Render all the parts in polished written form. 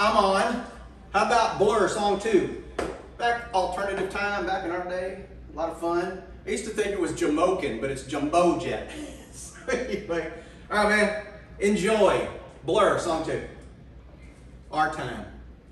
I'm on. How about Blur Song 2? Back alternative time, back in our day. A lot of fun. I used to think it was Jamokin, but it's Jumbo Jet. So anyway, all right, man. Enjoy Blur Song 2. Our time.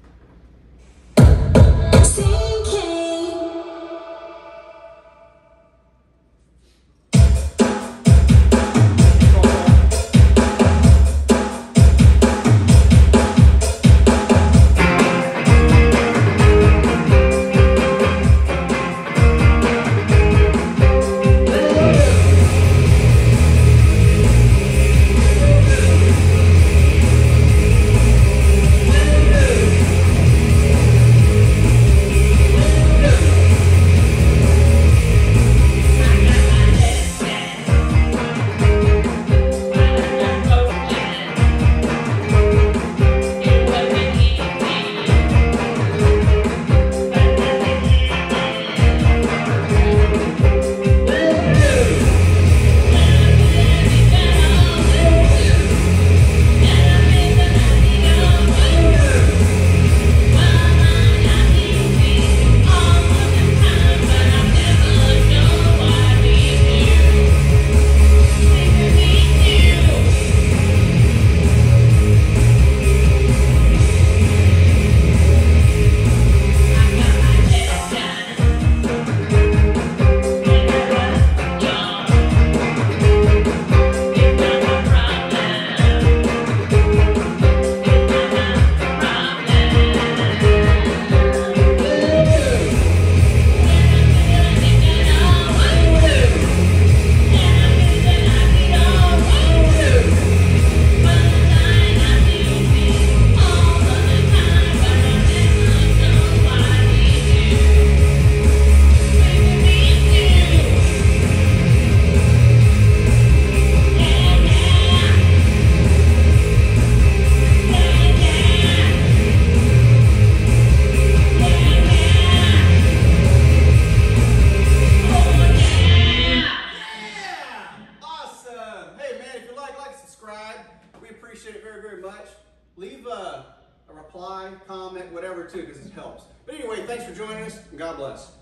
We appreciate it very, very much. Leave a reply, comment, whatever too, because it helps. But anyway, thanks for joining us, and God bless.